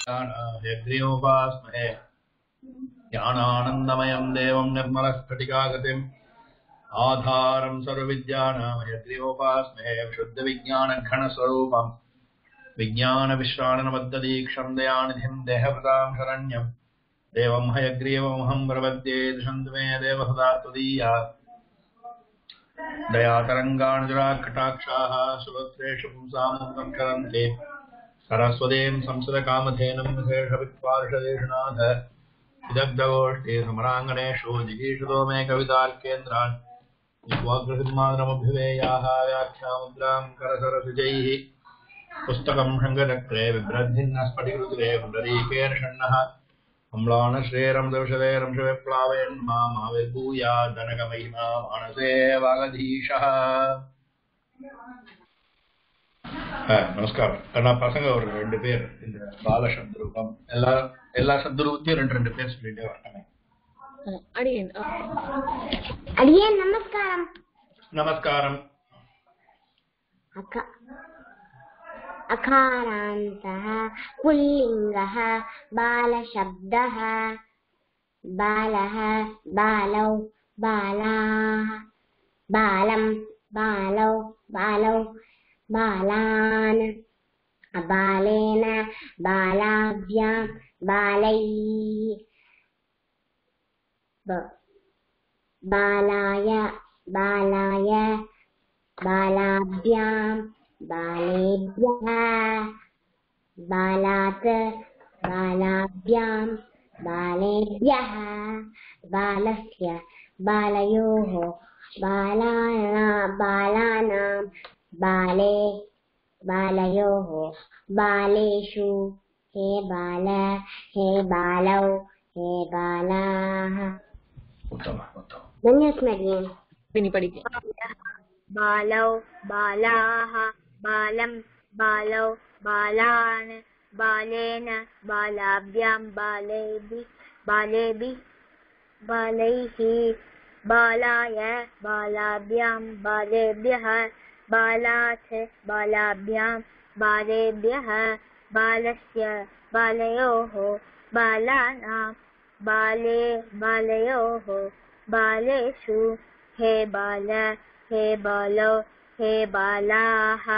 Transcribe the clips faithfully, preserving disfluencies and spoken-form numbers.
यज्ञोपास्महे ज्ञानानन्दमयं देवं निर्मलस्फटिकाकृतिम् आधारं सर्वविद्यानां यज्ञोपास्महे शुद्धविज्ञानघनस्वरूपम् विज्ञानविश्राणनबद्धदीक्षं दयानिधिं देहभृतां शरण्यं देवं हयग्रीवमहं प्रपद्ये दिशन्तु मे देवहृदा त्वदीया दयातरङ्गाणुजराकटाक्षाः सुभद्रेषु पुंसामुखं करन्ति सरस्वतीं संसदकामधेनुं विशेषवित्पार्षदेशनाथ विदग्धगोष्ठी समराङ्गणेषु जिगीषतो मे कवितार्केन्द्रान् विश्वाग्रसिंहासनमभिवेयाः व्याख्यामुद्रां करसरसिजैः पुस्तकं शङ्खचक्रे बिभ्रद्भिन्नः स्फटिकरुचिरे पुण्डरीकेन षण्णः अम्लानश्रेरं दविषदेरं शिवप्लावेन् मामाविर्भूया जनकमहिमा मानसे वागधीशः. நமஸ்காரம். நான் பசங்க ஒரு ரெண்டு பேர் இந்த பால சப்தரூபம் எல்லா எல்லா சப்தரூபத்தையும் ரெண்டு ரெண்டு பேர் சொல்லிட்டே வரேன். அடியேன் அடியேன் நமஸ்காரம். நமஸ்காரம். அக்கா अकारान्तः पुल्लिङ्गः बालशब्दः बालः बालौ बालाः बालं बालौ बालौ बालान् बालेन बालाभ्यां बालैः बालाय बालाय बालाभ्यां बालेभ्यः बालात् बालाभ्यां बालेभ्यः बालस्य बालयोः बालाना बालानां बाले बालयोः बालेषु हे बाल हे बालौ हे बालाः. बालौ बालाः बालं बालौ बालान् बालेन बालाभ्यां बालेभि बालेभि बालैः बालाय बालाभ्यां बालेभ्यः बालात् बालाभ्यां बालेभ्यः बालस्य बालयोः बालानां बाले बालयोः बालेषु हे बाल हे बालौ हे बालाः.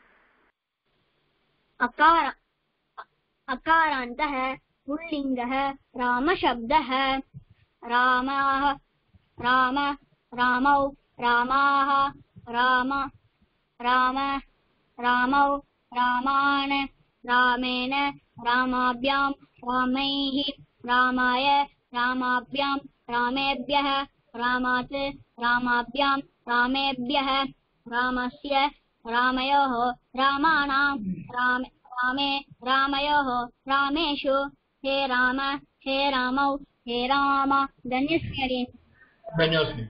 अकार अकारान्तः पुल्लिङ्गः रामशब्दः रामाः राम रामौ रामाः राम राम रामौ रामान् रामेण रामाभ्यां रामैः रामाय रामाभ्यां रामेभ्यः रामात् रामाभ्यां रामेभ्यः रामस्य रामयोः रामाणां राम रामे रामयोः रामेषु हे राम हे रामौ हे राम. धन्यस्मि. धन्यस्मि.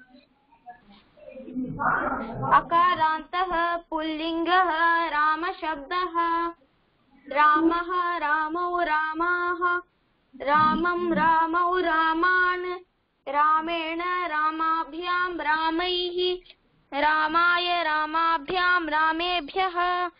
अकारान्तः पुल्लिङ्गः रामशब्दः रामः रामौ रामाः रामं रामौ रामान् रामेण रामाभ्यां रामैः रामाय रामाभ्यां रामेभ्यः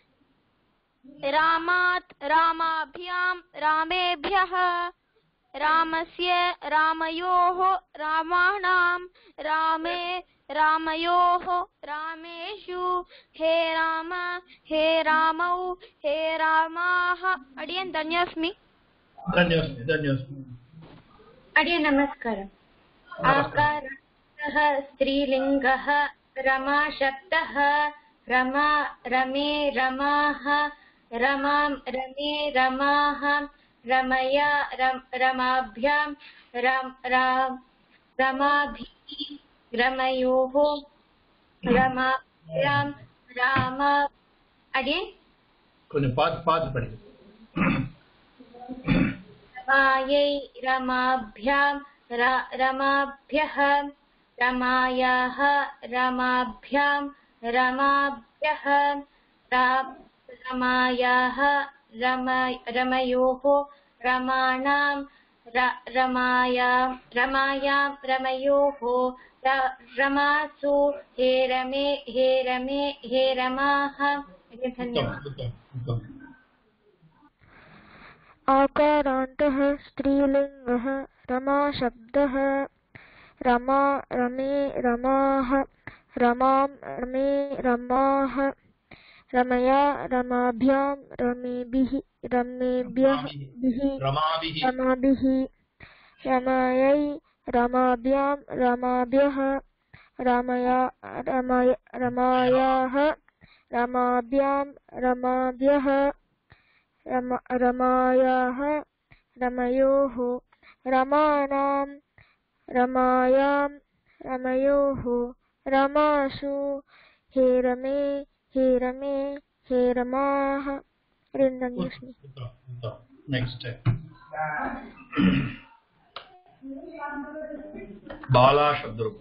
रामात् रामाभ्यां रामेभ्यः रामस्य रामयोः रामाणां रामे रामयोः रामेषु हे राम हे रामौ हे रामाः. अडियन् धन्योऽस्मि. धन्योऽस्मि. धन्योऽस्मि. अडियन् नमस्कारम्. आकारः स्त्रीलिङ्गः रमाशब्दः रमा रमे रमाः रमां रमे रमाः रमया रम रमाभ्यां रम राम रमाभिः रमयोः रमाभ्यां राम. अडियन् கொஞ்சம் பார்த்து பார்த்து படி. रमायै रमाभ्यां रमाभ्यः रमायाः रमाभ्यां रमाभ्यः रमायाः रमयोः रमाणां रमाया रमायां रमयोः रमासु हे रमे हे रमे हे रमाः. आकारान्तः स्त्रीलिङ्गः रमाशब्दः रमा रमे रमाः रमां रमे रमाः रमया रमाभ्यां रमेभिः रमेभ्यः रमाभिः रमाभिः रमायै रमाभ्यां रमाभ्यः रमया रमय रमायाः रमाभ्यां रमाभ्यः रम रमायाः रमयोः रमानां रमायां रमयोः रमासु हे रमे हे रमे हे रमाः। नेक्स्ट बाला शब्द रूप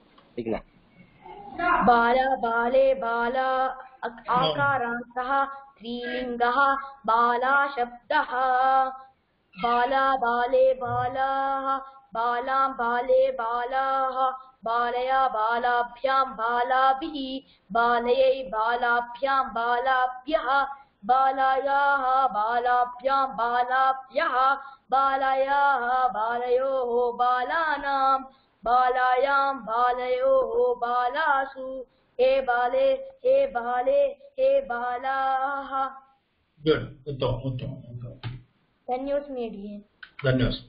बाला बाले बाला आकारान्तः स्त्रीलिङ्गः बाला शब्दः बाला बाले बालाः बालां बाले बालाः बालया बालाभ्यां बालाभिः बालयै बालाभ्यां बालाभ्यः बालायाः बालाभ्यां बालाभ्यः बालायाः बालयोः बालानां बालायां बालयोः बालासु हे बाले हे बाले हे बालाः। गुड उत्तम उत्तम उत्तम धन्योस्मि अडियन् धन्योस्मि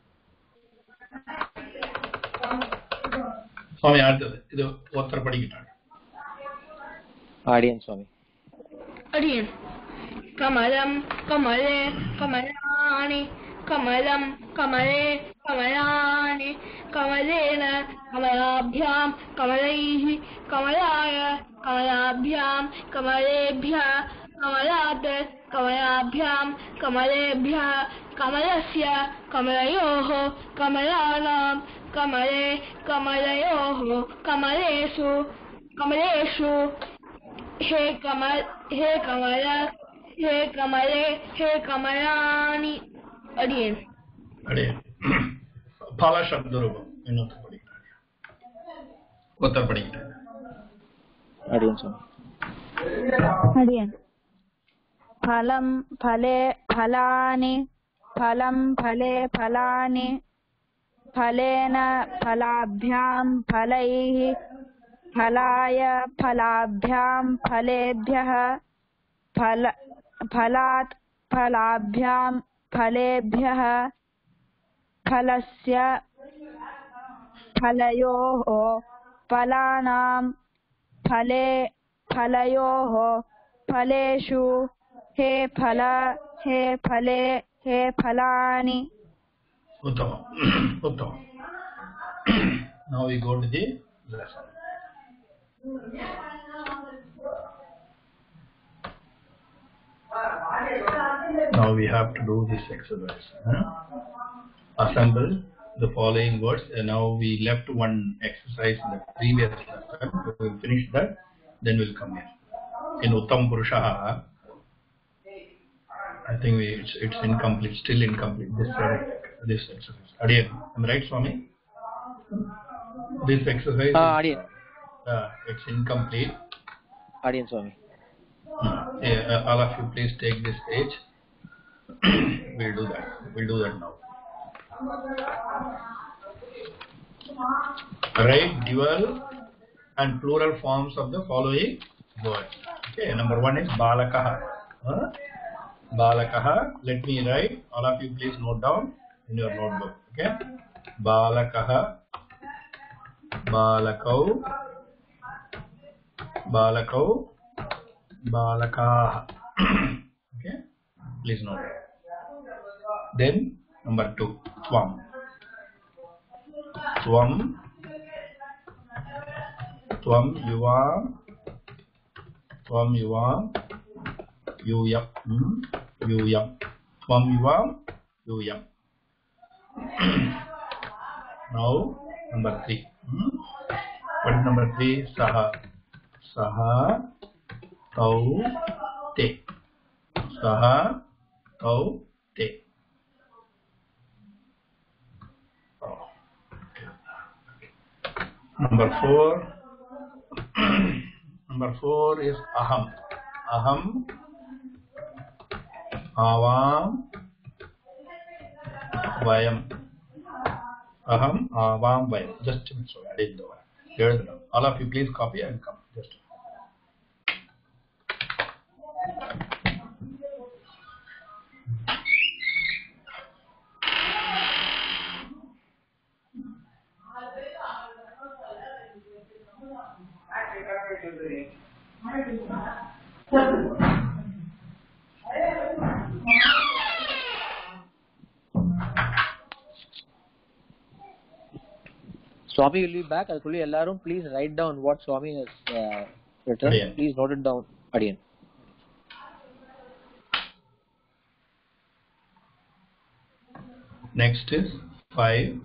स्वामी அடுத்தது இது ஒருத்தர் படிக்கிட்டாங்க ஆடியன் स्वामी अडियन् कमलं कमले कमलानि कमलं कमले कमलानि कमलेन कमलाभ्यां कमलैः कमलाय कमलाभ्यां कमलेभ्यः कमलात् कमलाभ्यां कमलेभ्यः कमलस्य कमलयोः कमलानां कमले कमलयोः कमलेषु कमलेषु हे कमल हे कमल हे कमले हे कमलानि। अडियन् अडियन् फल शब्द रूपम இன்னொரு படிக்கிறாங்க ஒருத்தர் படிக்கிறாங்க ஆடியன் स्वामी अडियन् फलं फले फलानि फलं फले फलानि फलेन फलाभ्यां फलैः फलाय फलाभ्यां फलेभ्यः फल फलात् फलाभ्यां फलेभ्यः फलस्य फलयोः फलानां फले फलयोः फलेषु हे फल हे फले हे फलानि। उत्तम उत्तम now we go to the lesson. Now we have to do this exercise. Huh? Assemble the following words. And now we left one exercise in the previous lesson. We will finish that, then we'll come here. In Uttam Purushaha, I think we, it's, it's incomplete, still incomplete. This uh, this exercise. Adiyan, am I right, Swami? This exercise. Ah, Adiyan. Uh, it's incomplete. Adiyan, Swami. Hmm. Yeah, uh, all of you, please take this page. We'll do that. We'll do that now. Write dual and plural forms of the following words. Okay, number one is balakaha. Huh? Balakaha. Let me write. All of you, please note down in your notebook. Okay. Balakaha. Balakau. Balakau. Balakaha. Okay. Please note. Then number two. Swam. Swam. Swam yuvam. Swam yuvam. Yuyam. Hmm? Yuyam. Swam yuvam. Yuyam. Now number three. Hmm? What is number three? Saha. Saha. Tau. Te. Saha. Tau. Te. Number four. Number four is aham. Aham. Avam. vayam. Aham, avam, vayam. Just a minute, sorry, I didn't know. Here's the number. All of you please copy and come. Just a minute. Swami will be back. Adukuli ellarum please write down what Swami has uh, written. Adiyan. Please note it down. Adiyan. Next is five.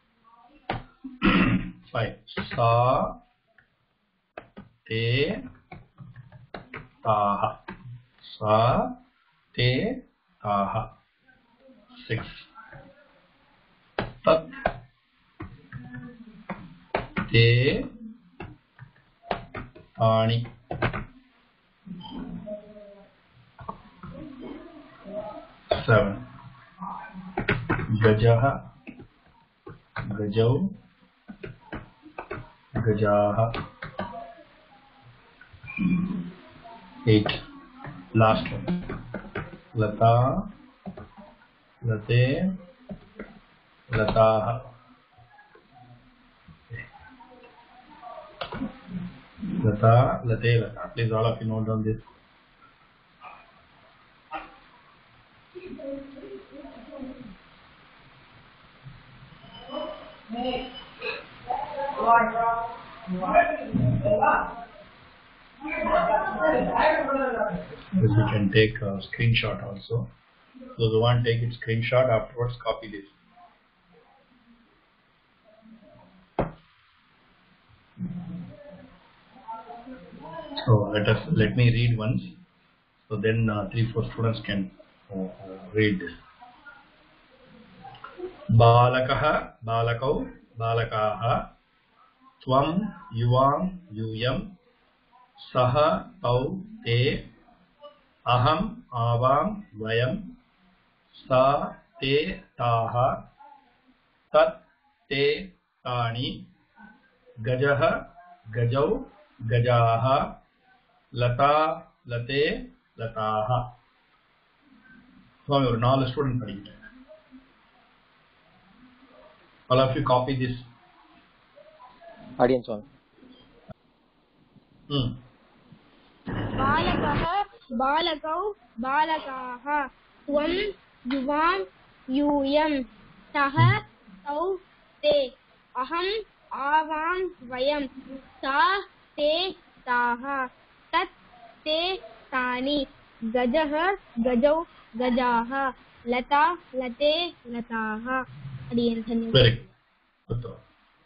Five. Sa te taha. Sa te taha. Six. Tat te ani. Seven. Gajaha, Gajau, Gajaha. Eight. Last one. Lata, Late, Lataha. Lata, Late, Lata. Please all of you note down this. This we can take a screenshot also. Those who want to take it screenshot afterwards, copy this. So let us let me read once. So then uh, three four students can uh, read this. Balakaha, balakau, balakaha, tvam, yuvam, yuyam, saha, tau, te, aham, avam, vayam, sa, te, taha, tat, te, tani, gajaha, gajau, gajaha, lata, late, lataha. So your knowledge student படிக்கிட்டேன். All of you copy this. Adiyan Swami. Hmm. बालकः बालकौ बालकाः त्वं युवां यूयं सः तौ ते अहम् आवां वयं सा ते ताः तत् ते तानि गजः गजौ गजाः लता लते लताः. Adiyan, धन्यवाद. Very good. Good.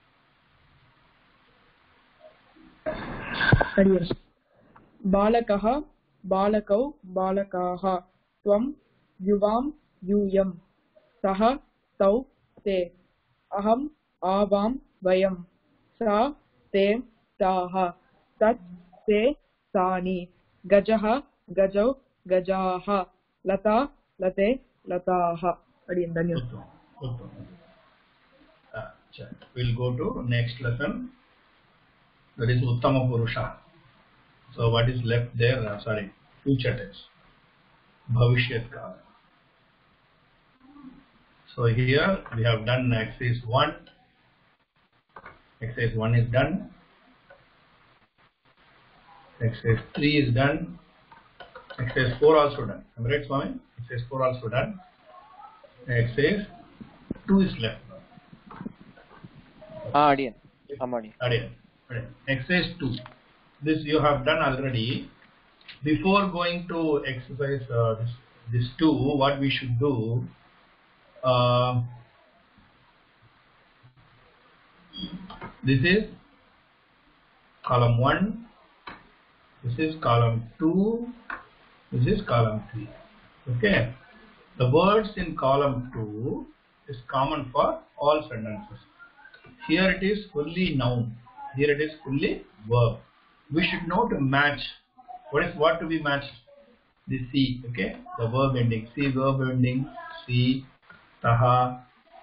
Adiyan. बालकः बालकौ बालकाः त्वं युवां यूयं सः तौ ते अहम् आवां वयं सा ते ताः तत् ते तानि गजः गजौ गजाः लता लते लताः. Adiyan, धन्यवाद. Good. Good. Uh, we'll go to next lesson. That is Uttama Purusha. So what is left there? Uh, sorry, future tense. Bhavishyat Kala. So here we have done exercise one. Exercise one is done. Exercise three is done. Exercise four also done. Am I right, Swami? Exercise four also done. Exercise two is left. Ah, Adiyan. Amadi. Adiyan. Exercise two. This you have done already. Before going to exercise uh, this, this two, what we should do? Uh, this is column one. This is column two. This is column three. Okay. The words in column two is common for all sentences. Here it is fully noun. Here it is fully verb. We should know to match. What is what to be matched? The C. Okay. The verb ending. C verb ending. C. Taha.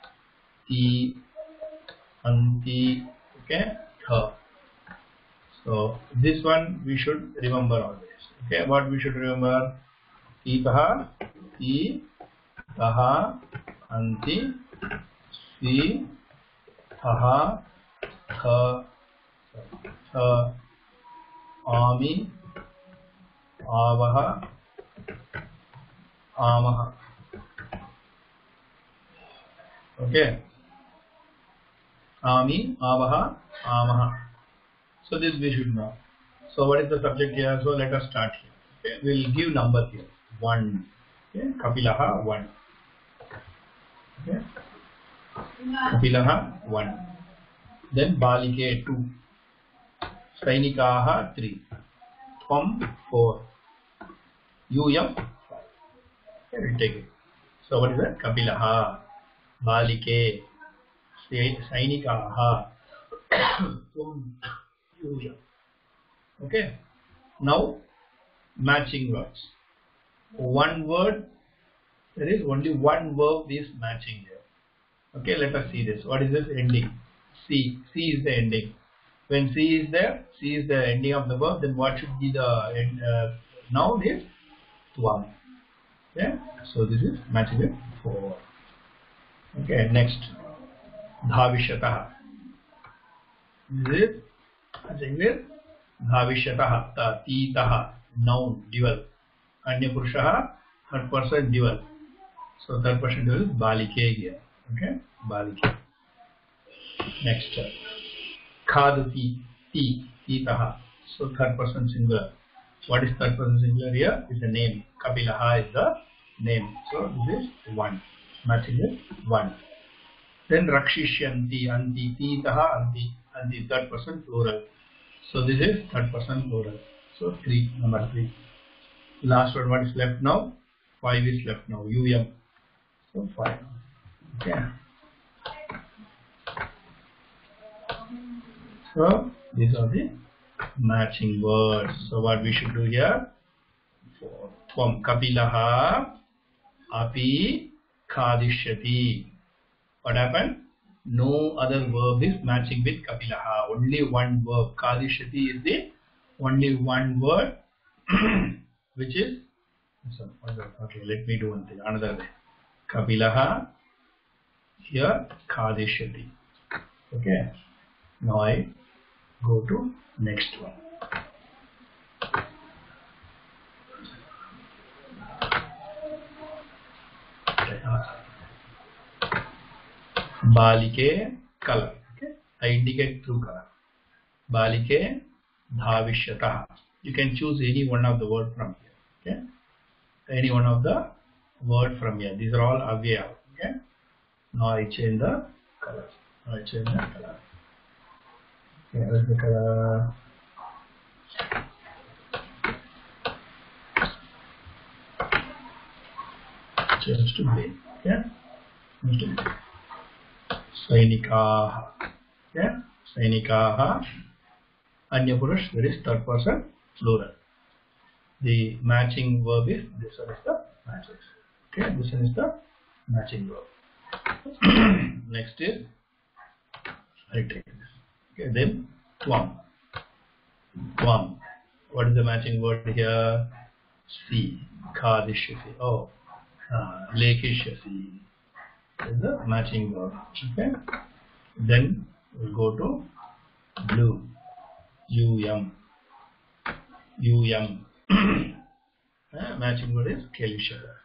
ti, anti, okay, tha. So this one we should remember always. Okay, what we should remember? Titaha, ti, taha, anti, si, thaha, tha, tha, ami, avaha, amaha. Okay. Ami, avaha, amaha. So this we should know. So what is the subject here? So let us start here. Okay. We'll give number here. One. Okay. Kapilaha one. Okay. Kapilaha one. Then Balike two. Sainikaha three. Tvam four. Yuyam five. Okay, we'll take it. So what is that? Kapilaha, Balike, Sainikaha, Tvam, Yuyam. Okay. Now matching words. One word, there is only one verb is matching here. Okay, let us see this. What is this ending? C. C is the ending. When C is there, C is the ending of the verb, then what should be the end, uh, noun is Tvam. Okay, so this is matching with four. Okay, next. Dhavishyataha. This is matching with Dhavishyataha. Ta, ti, taha, noun, dual. Anya Purushaha, third person dual. So third person dual is Balike here. Okay, Balike. Next. Khadati, ti, ti, taha. So third person singular. What is third person singular here? Is the name. Kapilaha is the name. So this is one. Matching with one. Then Rakshishyanti, anti, ti, taha, anti, anti, third person plural. So this is third person plural. So three, number three. Last one, what is left now? Five is left now. Yum. So five. Okay. So these are the matching words. So what we should do here? From Kapilaha, api, khadishyati. What happened? No other verb is matching with Kapilaha. Only one verb. Khadishyati is the only one word which is. Okay, let me do one thing. Another way. Kapilaha, here khadishyati. Okay. Now I go to next one. Balike color. Okay. I indicate through color. Balike dhavishyataha. You can choose any one of the word from here. Okay. Any one of the word from here. These are all avyaya. Okay. Now I change the color. Now I change the color. Okay, where's the color? Change to green. Okay. Change to green. Sainikaha. Okay. Sainikaha. Anya Purush, there is third person plural. The matching verb is this one is the matching. Okay, this one is the matching verb. Next is I take this. Okay, then Tvam. Tvam. What is the matching word here? Si. Khadishyasi. Oh, uh, Lekishyasi. Is the matching verb. Okay. Then we'll go to blue. Yum. Yum. uh, matching word is Kelishara.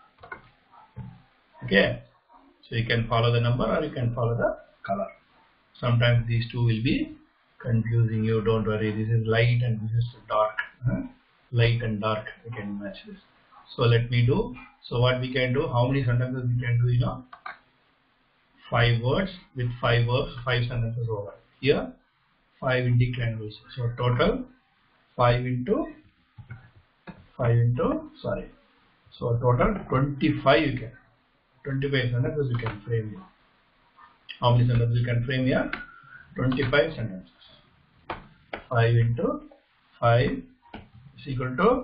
Okay. So you can follow the number or you can follow the color. Sometimes these two will be confusing you. Don't worry. This is light and this is dark. Huh? Light and dark. You can match this. So let me do. So what we can do? How many sentences we can do? You know, five words with five verbs. Five sentences over. Here, five indeclinable. So total five into five into sorry. So total twenty-five. You can twenty-five sentences you can frame here. How many sentences you can frame here? twenty-five sentences. five into five is equal to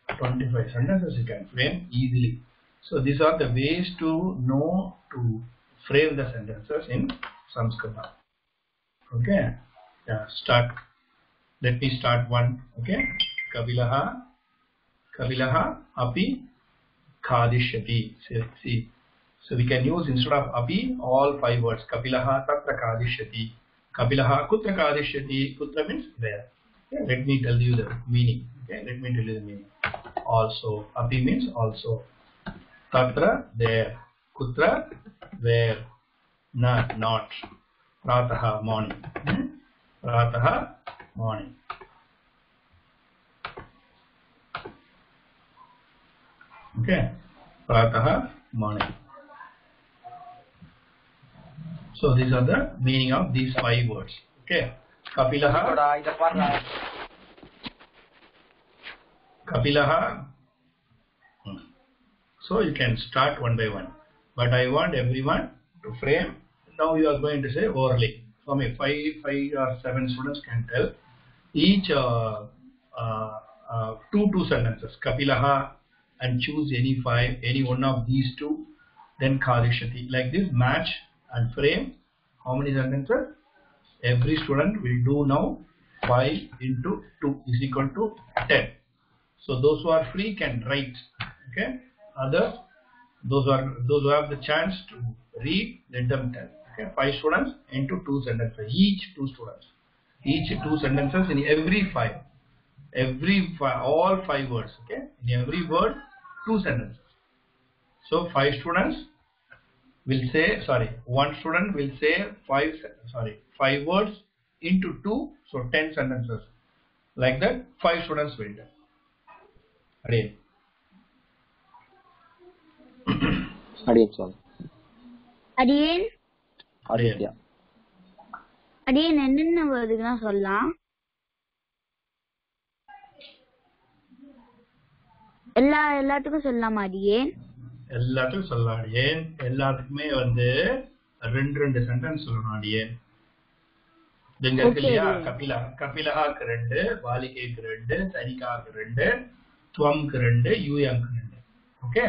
twenty-five sentences you can frame easily. So these are the ways to know to frame the sentences in Sanskrit. Okay, yeah, start. Let me start one. Okay, Kapilaha, Kapilaha api khadishyati. See, so we can use instead of api all five words. Kapilaha tatra khadishyati. Kapilaha kutra khadishyati. Kutra means where. Okay, let me tell you the meaning. Okay, let me tell you the meaning. Also, api means also. Tatra there. Kutra where. Na not. Prataha morning. Hmm? Prataha morning. Okay. Prataha morning. So these are the meaning of these five words. Okay. Kapilaha. Kapilaha. So you can start one by one. But I want everyone to frame. Now you are going to say orally. So I mean five, five or seven students can tell each uh, uh, uh, two two sentences. Kapilaha, and choose any five, any one of these two. Then Khadishyati. Like this, match and frame. How many sentences? Every student will do now five into two is equal to ten. So those who are free can write. Okay. Others, those who are those who have the chance to read, let them tell. Okay. Five students into two sentences. Each two students. Each two sentences in every five. Every five, all five words. Okay. In every word, two sentences. So five students will say, sorry, one student will say five, sorry, five words into two, so ten sentences. Like that, five students will do. Again. Adiyan, sorry. Adiyan? Aditya. Adiyan என்னென்ன வருதுன்னா சொல்லலாம். எல்லா எல்லாத்துக்கும் சொல்லலாமா அடியேன்? எல்லாத்துக்கும் சொல்லலாம் அடியேன். எல்லாத்துக்குமே வந்து ரெண்டு ரெண்டு சென்டென்ஸ் சொல்லணும் அடியேன். இங்க இருக்கு இல்லையா, கபிலா கபிலஹாக்கு ரெண்டு, பாலிகைக்கு ரெண்டு, சனிகாக்கு ரெண்டு, துவம்க்கு ரெண்டு, யூயம்க்கு ரெண்டு. ஓகே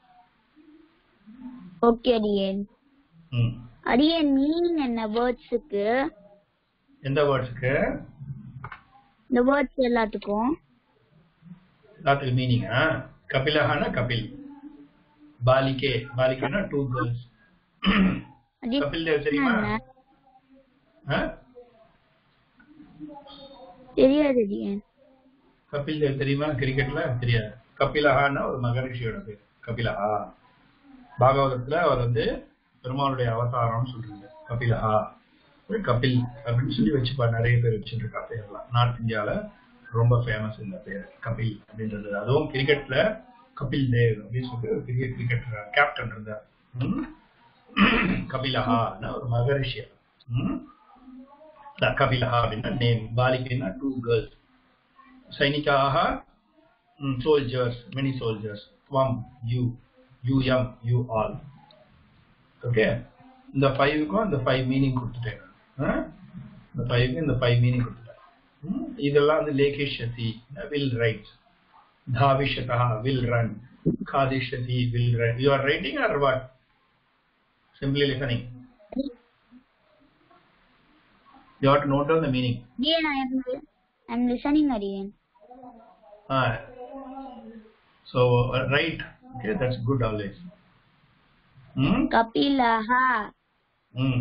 ஓகே அடியேன். ம் அடியேன் மீனிங் என்ன வேர்ட்ஸ்க்கு? எந்த வேர்ட்ஸ்க்கு? இந்த வேர்ட்ஸ் எல்லாத்துக்கும். எல்லாத்துக்கும் மீனிங்கா? கபிலஹானா கபில், பாலிகே பாலிகேனா டூ கேர்ள்ஸ். கபில் தேவ் தெரியுமா? தெரியாது அடியேன். கபில் தேவ் தெரியுமா? கிரிக்கெட்ல தெரியாது. கபிலஹான்னா ஒரு மகரிஷியோட பேர் கபிலஹா. பாகவதத்துல அவர் வந்து பெருமாளுடைய அவதாரம்னு சொல்றாங்க. கபிலஹா கபில் அப்படின்னு சொல்லி வச்சுப்பா, நிறைய பேர் வச்சுட்டு இருக்கா பேர்லாம். நார்த் இந்தியால ரொம்ப ஃபேமஸ் இந்த பேர் கபில் அப்படின்றது. அதுவும் கிரிக்கெட்ல கபில் தேவ் அப்படின்னு சொல்லி ஒரு பெரிய கிரிக்கெட் கேப்டன் இருந்தார். கபிலஹான்னா ஒரு மகரிஷி. கபிலஹா அப்படின்னா நேம், பாலிகைன்னா டூ கேர்ள்ஸ், சைனிகாக சோல்ஜர்ஸ், மெனி சோல்ஜர்ஸ், துவம் யூ, யூயம் யூ ஆல். ஓகே, இந்த ஃபைவுக்கும் இந்த ஃபைவ் மீனிங் கொடுத்துட்டேன். இந்த ஃபைவுக்கு இந்த ஃபைவ் மீனிங் கொடுத்துட்டேன். இதெல்லாம் வந்து லேகிஷ்யதி வில் ரைட், தாவிஷ்யதா வில் ரன், காதிஷ்யதி will run. You are writing or what? Simply listening. You have to note down the meaning. Yeah, I am. I am listening, Ariyan. Ah. So uh, right. Okay, that's good always. Hmm. Kapilaha. Hmm.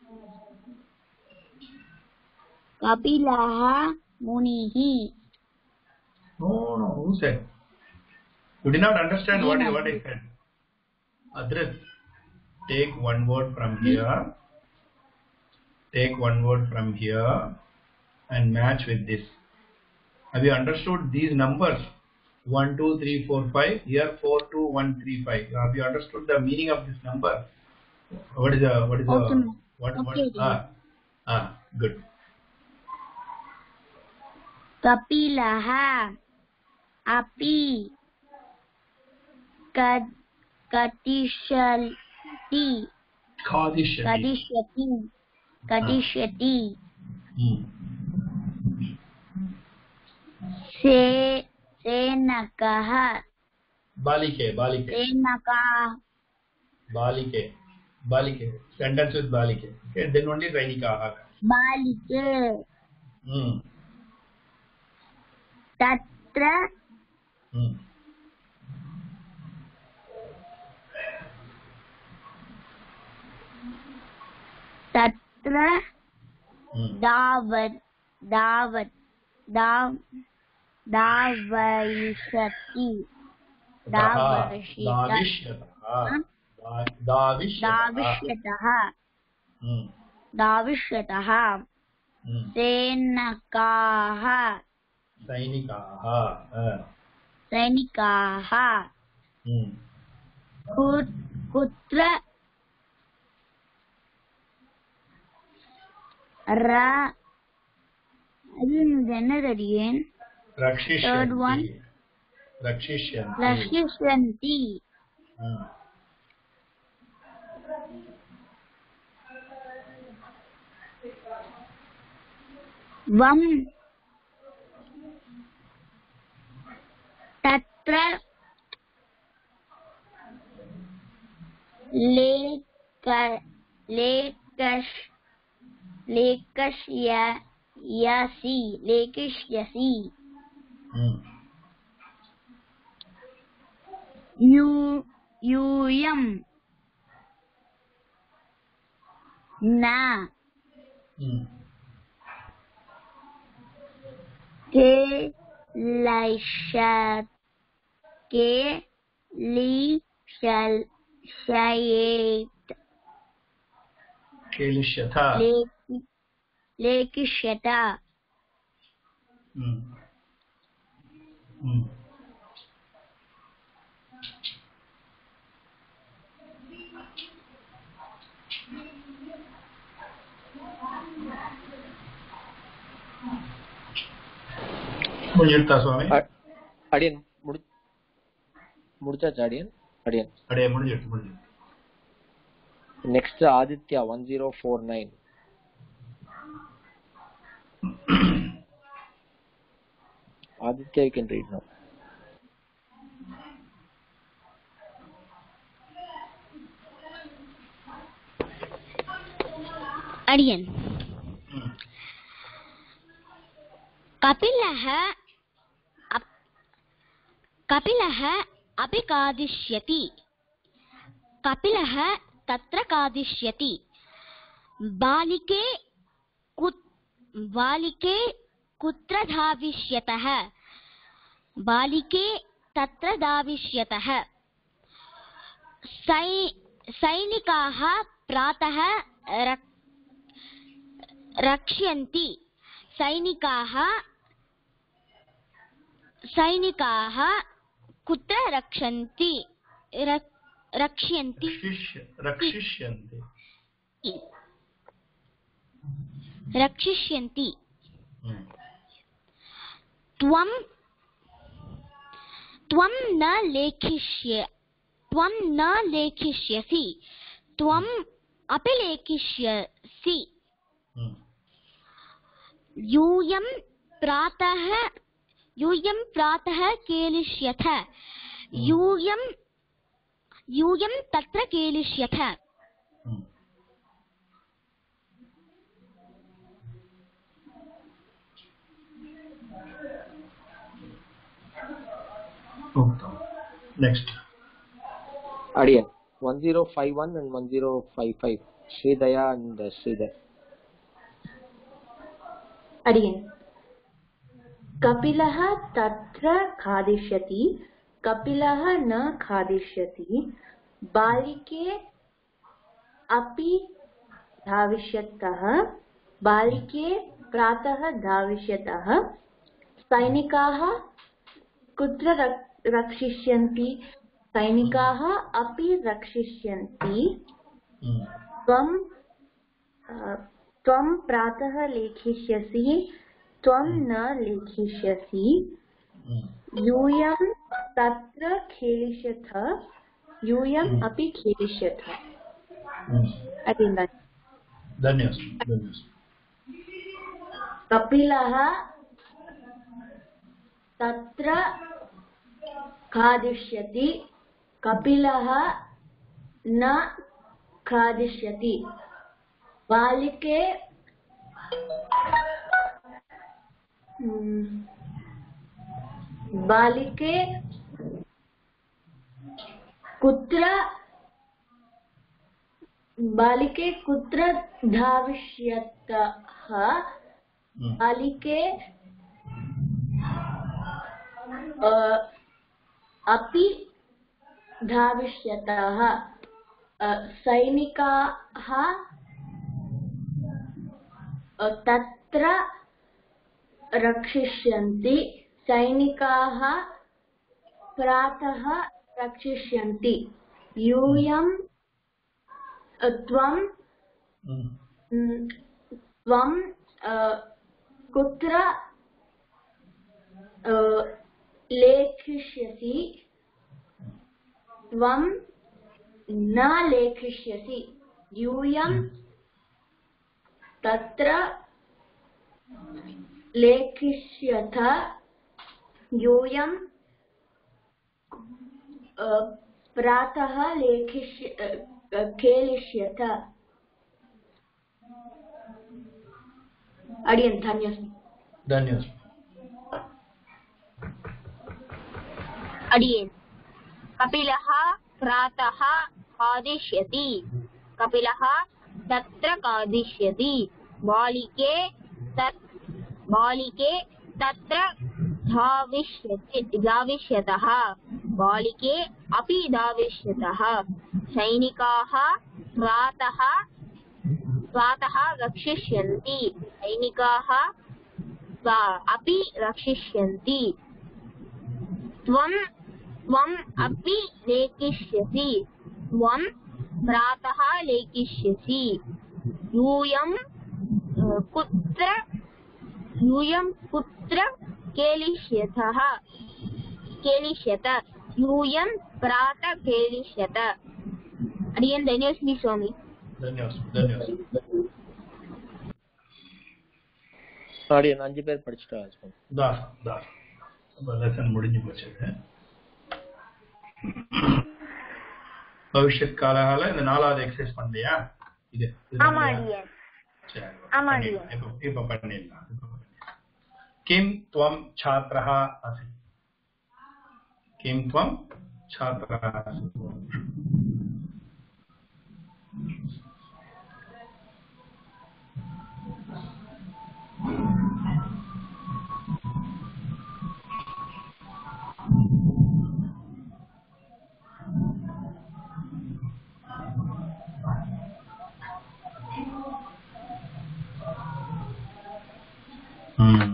Kapilaha munihi. No, no. Who said? You did not understand yeah, what, what I said. Adrit. Take one word from here, take one word from here and match with this. Have you understood these numbers? one, two, three, four, five. Here four, two, one, three, five. Have you understood the meaning of this number? What is the, what is okay. the, what, okay. what, ah, ah, good. Kapilaha api kad katishal Kadishyati. Kadishyati. Kadishyati. Hmm. Se senakaha. Balike, balike. Senaka. Balike. Balike. Sentence with Balike. Okay, then only Sainikaha. Balike. Hmm. Tatra. Hmm. Tatra. Hmm. Davat. Davat. Dav. Davayishati. Davashita. Davishyataha. Davishyataha. Davishyataha. Hmm. Davishyataha. Hmm. Senakaha. Sainikaha. Uh. Sainikaha. Hmm. Kut, kutra. Ra. I didn't get it again. Third one. Rakshishyanti. Rakshishyanti. Hmm. Vam. Tatra. Leka. Lekash. Lekashyasi. Lekashyasi. Hmm. You. Yuyam. Na. Hmm. Ke. Laishat. Ke. Li. Shal. Shayet. Kelishyatha. Leki. Lekishyata. Hmm. Hmm. Mujirta Swami. Adiyan. Mudcha Adiyan. Adiyan. Adiyan mudijirta mudijirta. Next Aditya one zero four nine. Aditya, you can read now. Adiyan. Hmm. Kapilah. Kapilah api kadishyati. Kapilah tatra kadishyati. Balike kut balike kutra dhavishyatah. Balike tatra dhavishyatah. Sai Sainikaah pratah rak, rakshyanti. Sainikaah Sainikaah kutra rakshanti. Rak, rakshyanti. Rakshishyanti. Rakshishyanti. Hmm. Tvam Tvam na lekhishya Tvam na lekhishyasi. Tvam api lekhishyasi. Hmm. Yuyam pratah Yuyam pratah kelishyatha. Yuyam Yuyam tatra kelishyatha. Hmm. Next. Adiyan one zero five one and one zero five five. Sridaya and uh, Sridhar. Adiyan. Kapilah tatra khadishyati. Kapilah na khadishyati. Balike api dhavishyatah. Balike pratah dhavishyatah. Sainikaah kutra rakshishyanti. Sainikaah api rakshishyanti. Hmm. Tvam Tvam pratah lekhishyasi. Tvam na lekhishyasi. Hmm. Yuyam tatra khelishyatha. Yuyam api khelishyatha. Hmm. Adiyan. Dhanyas. Dhanyas. Kapilah tatra khadishyati. Kapilah na खादिष्यति बालिके बालिके कुत्र बालिके कुत्र धाविष्यतः बालिके अपि धाविष्यतः सैनिकाः तत्र रक्षिष्यन्ति सैनिकाः प्रातः रक्षिष्यन्ति यूयं त्वं त्वं कुत्र लेखिष्यसि त्वं न लेखिष्यसि यूयं तत्र लेखिष्यथ यूयं प्रातः लेखिष्य खेलिष्यथ अडियन् धन्यवादः धन्यवादः अडियन् कपिलः प्रातः खादिष्यति कपिलः तत्र खादिष्यति बालिके तत् बालिके तत्र धाविष्यति धाविष्यतः बालिके अपि धाविष्यतः सैनिकाः प्रातः प्रातः रक्षिष्यन्ति सैनिकाः अपि रक्षिष्यन्ति त्वं त्वम् अपि लेखिष्यसि त्वं प्रातः लेखिष्यसि यूयं कुत्र यूयं कुत्र केलिष्यतः केलिष्यत यूयं प्रातः केलिष्यत अडियन् धन्यवादः स्वामी धन्यवादः धन्यवादः அடியன் அஞ்சு பேர் படிச்சுட்டா தாஸ் தாஸ் லெசன் முடிஞ்சு போச்சு பவிஷ்யத் காலகால இந்த நாலாவது எக்ஸசைஸ் பண்ணலையா இது ஆமா அடியன் ஆமா அடியன் இப்போ இப்போ பண்ணிடலாம் किं त्वं छात्रः असि किं त्वं छात्रः असि Hmm.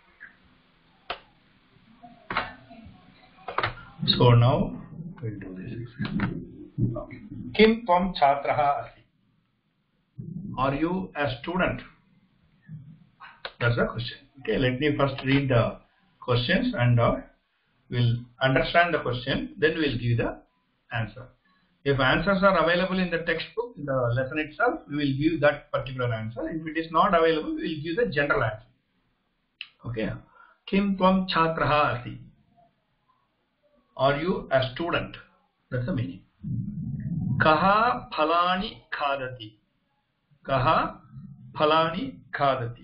So now we'll do this. Kim tvam chhatraha asi? Are you a student? That's the question. Okay, let me first read the questions and uh, we'll understand the question. Then we'll give the answer. If answers are available in the textbook, in the lesson itself, we will give that particular answer. If it is not available, we will give the general answer. Okay. Kim tvam chhatraha asi? Are you a student? That's the meaning. Kaha phalani khadati? Kaha phalani khadati?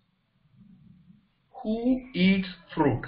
Who eats fruit?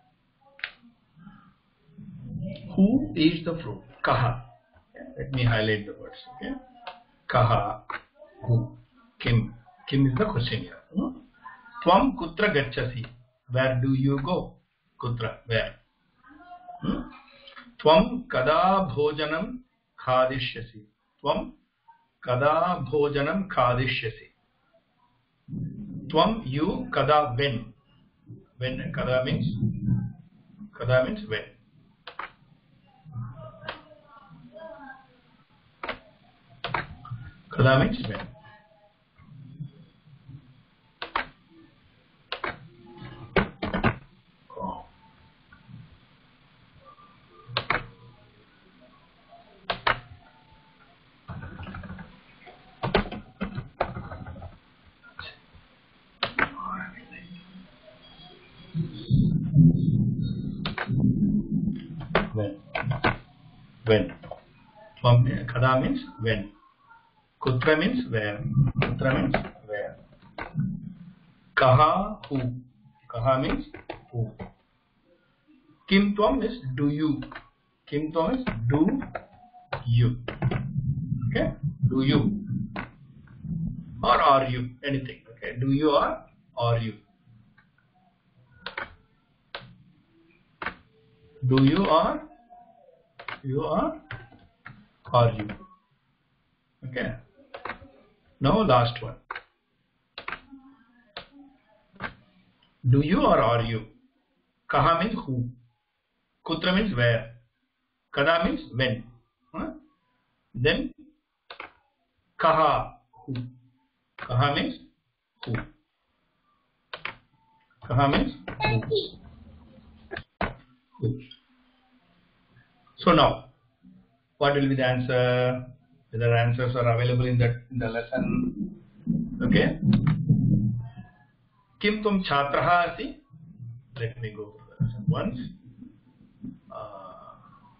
Who eats the fruit? Kaha. Let me highlight the words. Okay. Kaha. Who? Kim. Kim is the question here. Hmm? Tvam kutra gacchasi? Where do you go? Kutra. Where? Hmm? Tvam kada bhojanam khadishyasi? Tvam kada bhojanam khadishyasi? Tvam you kada when? When kada means? Kada means when? Kada means when? When? When? Kada means when. Kutra means where. Kutra means where. Kaha, who. Kaha means who. Kim tvam is do you. Kim tvam is do you. Okay. Do you. Or are you. Anything. Okay. Do you or are you. Do you or you are are you. Okay. Now last one. Do you or are you? Kaha means who. Kutra means where. Kada means when. Huh? Then kaha, who. Kaha means who. Kaha means who. Who. So now, what will be the answer? Whether answers are available in the in the lesson. Okay. Kim tum chhatraha asti? Let me go to the lesson once. Uh,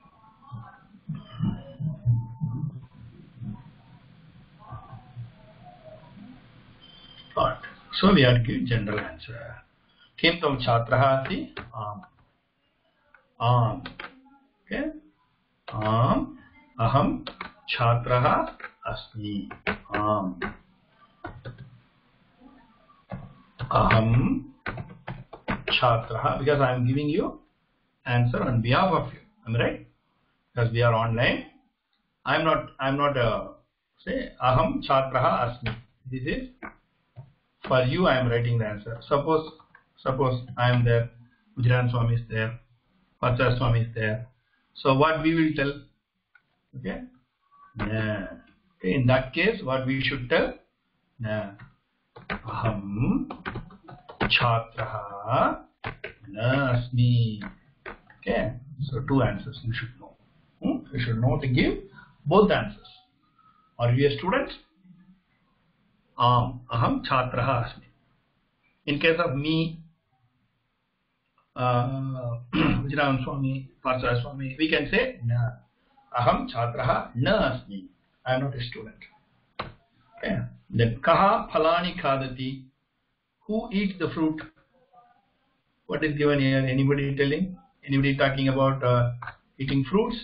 Right. So we are giving general answer. Kim tum chhatraha asti? Am. Am. Okay. Am. Aham. Chhatraha asmi. Am. Aham. Chhatraha. Because I am giving you answer on behalf of you. Am I right? Because we are online. I am not. I am not. Uh, say aham chhatraha asmi. This is for you. I am writing the answer. Suppose. Suppose I am there. Vijayarana Swami is there. Pachar Swami is there. So what we will tell? Okay. Yeah. Okay. In that case, what we should tell? Yeah. Aham chhatraha na asmi. Okay. So two answers you should know. Hmm? You should know to give both answers. Are you a student? Am. Aham chhatraha asmi. In case of me, uh, Vijayarana Swami, Pachar Swami, we can say na. Aham chhatraha na asmi. I am not a student. Okay. Then kaha phalani khadati. Who eats the fruit? What is given here? Anybody telling? Anybody talking about uh, eating fruits?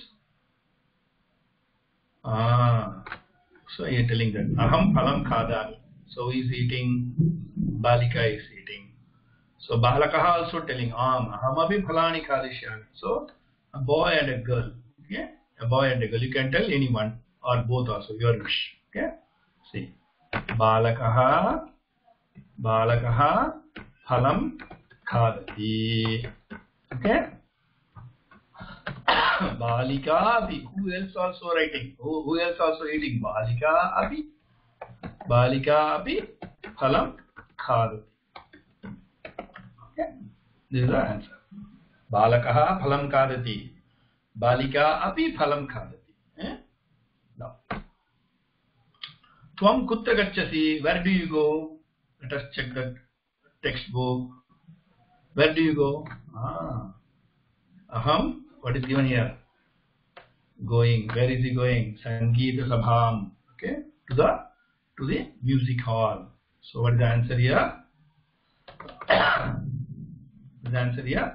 Ah. So you are telling that. Aham phalam khadami. So he is eating. Balika is eating. So balakaha also telling am. Aham abhi phalani khadishyami. So a boy and a girl. Okay. A boy and a girl. You can tell anyone or both also. Your wish. Okay. See. Balakaha. Balakaha. Phalam khadati. Okay. Balika abhi. Who else also writing? Who, who else also eating? Balika abhi. Balika abhi. Phalam khadati. Okay. This is the answer. Balakaha phalam khadati. Balika abhi phalam khadati. Eh? Now. Tvam kutra gacchasi. Where do you go? Let us check the textbook. Where do you go? Ah. Aham. What is given here? Going. Where is he going? Sangeeta Sabham. Okay. To the to the music hall. So what is the answer here? The answer here.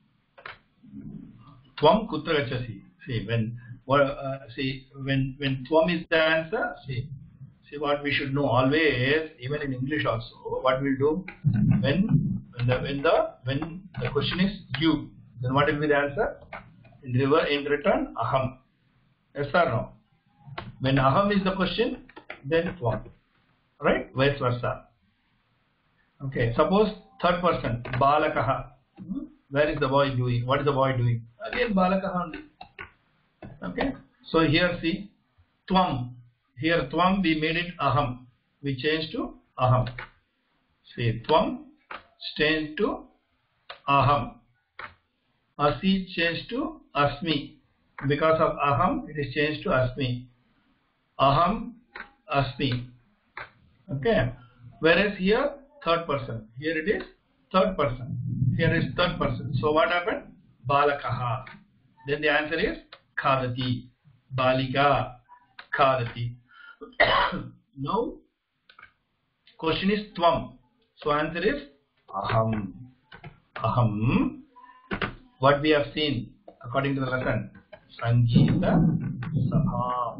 Tvam kutra gacchasi. See when what uh, see when when tvam is the answer. See see what we should know always. Even in English also, what we'll do when when the when the when the question is you, then what will be the answer? In river in return aham. Yes or no? When aham is the question, then tvam. Right? Vice versa. Okay. Suppose third person balakaha. Hmm? Where is the boy doing? What is the boy doing? Again balakaha only. Okay. So here see tvam. Here tvam we made it aham. We changed to aham. See tvam changed to aham. Asi changed to asmi. Because of aham, it is changed to asmi. Aham, asmi. Okay. Whereas here, third person. Here it is third person. Here is third person. So what happened? Balakaha. Then the answer is khadati. Balika khadati. Now, question is tvam. So answer is aham. Aham. What we have seen according to the lesson? Sangeeta Sabha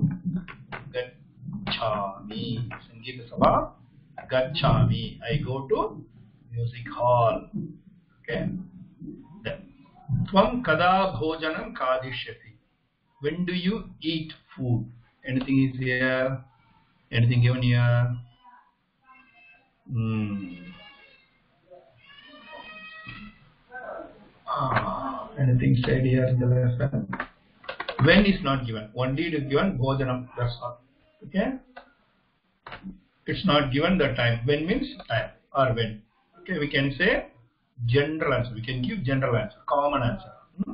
Gachami. Sangeeta Sabha Gachami. I go to music hall. Okay. Then Tvam kada bhojanam kadishyati. When do you eat food? Anything is here? Anything given here? Hmm. Ah, anything said here in the lesson? When is not given. Only it is given bhojanam. That's all. Okay. It's not given the time. When means time or when. Okay. We can say general answer. We can give general answer. Common answer. Hmm?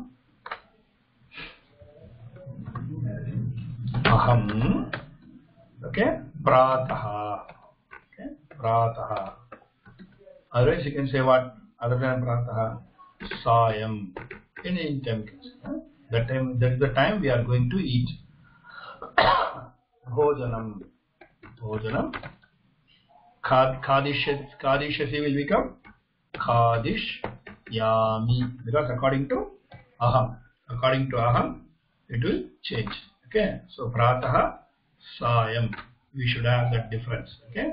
Aham. Okay. Prataha. Okay. Prataha. Otherwise you can say what? Other than prataha. Sayam. Any time you can say. Huh? That time, that is the time we are going to eat. Bhojanam. Bhojanam. Kadishyasi will become Kadishyami. Because according to aham. According to aham, it will change. Okay. So prataha, sayam. We should have that difference. Okay.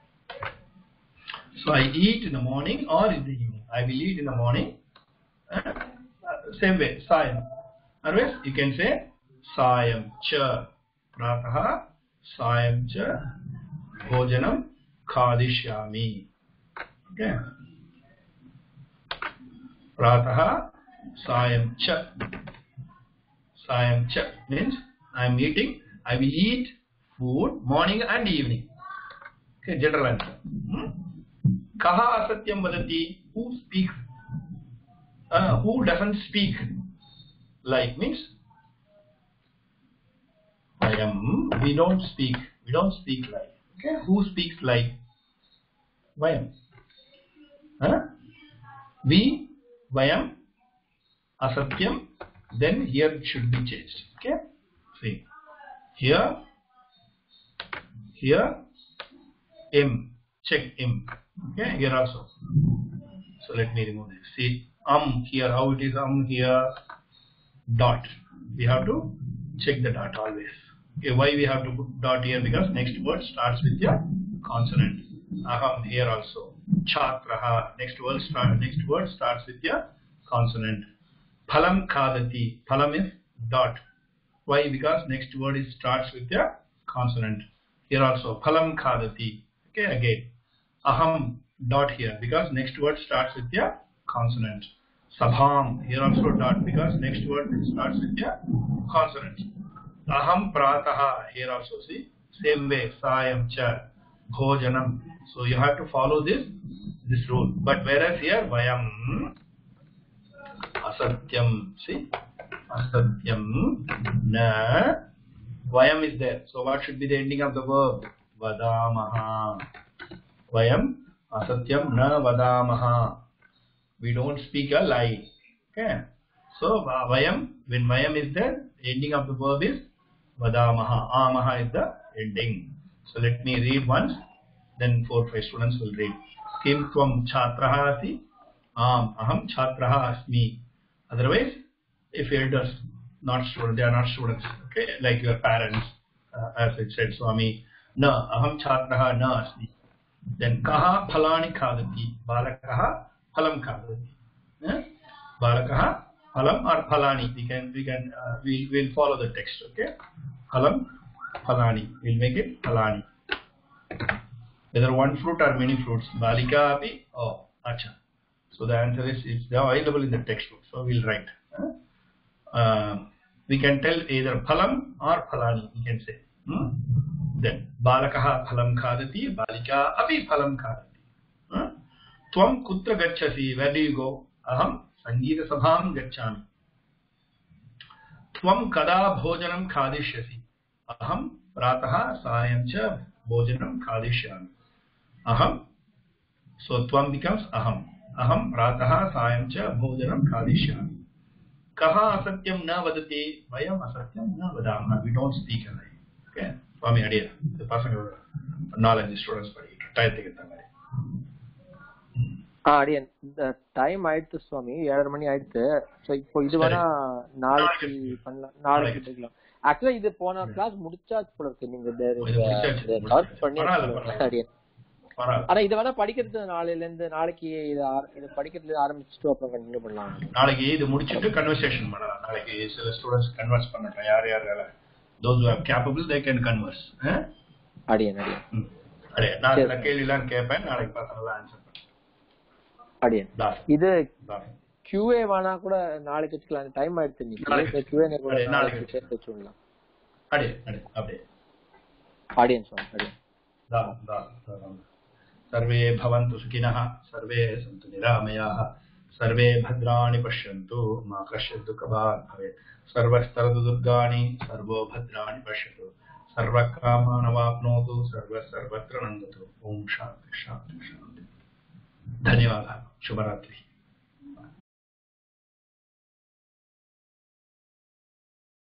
So I eat in the morning or in the evening. I will eat in the morning. Uh, same way, sayam. Otherwise, you can say sayam cha. Prataha, sayam cha. Bhojanam kadishyami. Okay. Prataha, sayam cha. Sayam cha means I am eating. I will eat food morning and evening. Okay, general answer. Hmm? Kaha asatyam vadati? Who speaks? Uh, who doesn't speak? Like means I am. We don't speak. We don't speak like. Okay. Who speaks like? Vayam. Huh? We. Vayam. Asatyam. Then here it should be changed. Okay. See. Here. Here. M. Check M. Okay. Here also. So let me remove this. See. Um. Here. How it is um here. Dot. We have to check the dot always. Okay, why we have to put dot here? Because next word starts with a consonant. Aham here also. Chhatraha. Next word start. Next word starts with a consonant. Phalam khadati. Phalam is dot. Why? Because next word is starts with a consonant. Here also phalam khadati. Okay, again. Aham dot here because next word starts with a consonant. Sabham, here also dot because next word starts with a consonant. Aham prataha, here also see, same way, sayam cha, bhojanam. So you have to follow this this rule. But whereas here, vayam, asatyam, see, asatyam, na, vayam is there. So what should be the ending of the verb? Vadamaha. Vayam, asatyam, na vadamaha. We don't speak a lie. Okay. So vayam, when vayam is there, the ending of the verb is vadamaha. Amaha is the ending. So let me read once. Then four five students will read. Kim tvam chhatraha asi? Am aham chhatraha asmi. Otherwise, if elders, not students, they are not students. Okay, like your parents, uh, as it said, Swami. Na aham chhatraha na asmi. Then kaha phalani khadati? Balakaha phalam khadati. Yeah? Balakaha phalam or phalani. We can we can uh, we will follow the text. Okay. Phalam phalani. We'll make it phalani. Whether one fruit or many fruits. Balika api. Oh, acha. So the answer is it's available in the textbook. So we'll write. Huh? Uh, we can tell either phalam or phalani. We can say. Hmm? Then balakaha phalam khadati. Balika api phalam khadati. Huh? Tvam kutra gacchasi? Where do you go? Aham Sangeeta Sabham gacchami. Tvam kada bhojanam khadishyasi? Aham prataha sayam cha bhojanam khadishyami. Aham. So tvam becomes aham. Aham prataha sayam cha bhojanam khadishyami. Kaha asatyam na vadati? Vayam asatyam na vadamah. We don't speak a lie. Okay. சுவாமி அடியா இந்த பசங்க நாலஞ்சு students படிக்கிட்டு டயத்துக்கு ஏற்ற மாதிரி. ஆ அடியன் இந்த time ஆயிடுச்சு சுவாமி, ஏழரை மணி ஆயிடுச்சு. ஸோ இப்போ இது வேணா நாளைக்கு பண்ணலாம், நாளைக்கு பண்ணிக்கலாம். ஆக்சுவலா இது போன கிளாஸ் முடிச்சா போல இருக்கு, நீங்க அடியன். ஆனா இது வேணா படிக்கிறது நாளையில இருந்து நாளைக்கு இது படிக்கிறது ஆரம்பிச்சுட்டு அப்புறம் கண்டினியூ பண்ணலாம். நாளைக்கு இது முடிச்சிட்டு கன்வர்சேஷன் பண்ணலாம். நாளைக்கு சில ஸ்டூடெண்ட்ஸ் கன்வர்ஸ் பண்ணட்டும், யார் யாரால those who are capable they can converse. அடியன் அடியன் அடியன் நான் சில கேள்விலாம் கேட்பேன், நாளைக்கு பசங்க ஆன்சர் பண்ணுறேன். அடியன் இது கியூஏ வேணா கூட நாளைக்கு வச்சுக்கலாம், டைம் ஆயிடுச்சு இன்னைக்கு. கியூஏ கூட நாளைக்கு சேர்த்து வச்சுடலாம். அடியன் அடியன் அப்படியே அடியன் சுவாமி அடியன். दा दा सर्वे भवन्तु सुखिनः, सर्वे सन्तु निरामयाः, सर्वे भद्राणि पश्यन्तु, मा कश्चित् दुःखभाग् भवेत्, सर्वस्तरतु दुर्गाणि, सर्वो भद्राणि पश्यतु, सर्वकामानवाप्नोतु, सर्वः सर्वत्र नन्दतु. ओम शान्ति शान्ति शान्ति. धन्यवादः. शुभरात्रि.